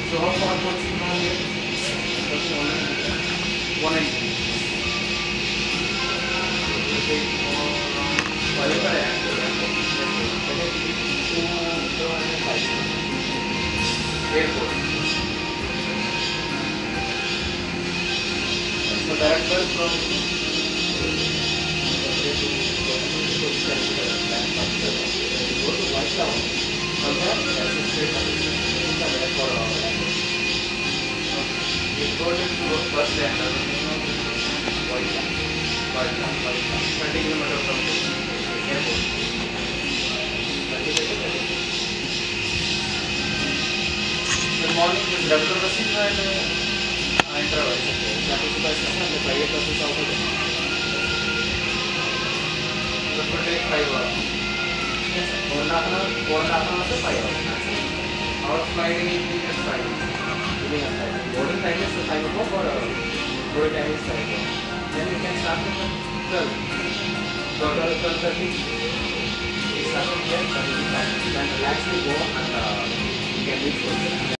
So how far coaching from here? Coaching one and two. So take around 5 airport. So direct bus from go to White Town. From there, straight for you go to bus stand. White Town. 30 kilometers from the airport. 30 the morning with regular buses and interval. That is the buses and the private buses also there. That will take 5 hours. Yes, 1.5 hours to 5 hours. Our flight is evening at 5. Evening at 5. Boarding time is 5 o'clock or boarding time is 5 o'clock. Then you can start from 12. 12:30. We start from here, then relax, we go and you can reach